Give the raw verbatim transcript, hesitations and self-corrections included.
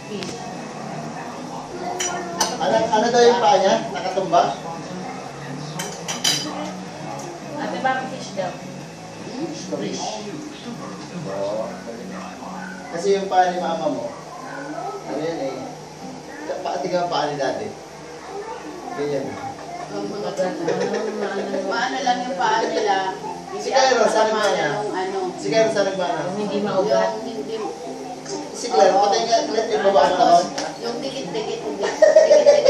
Ano, ano daw yung paa niya? Nakatumba? Ate, bakit fish daw? Fish. Oo. Kasi yung paa ni mama mo, ano yan eh, paati ka paa ni dati. Ganyan. Paano lang yung paa nila? Si Cairo, saan ba niya? Ano? Si Cairo, saan nagmana? Hindi maugat. Yung hindi... Si Claire, patay nga, let yung baba mo naman. Yung dikit-dikit, dikit-dikit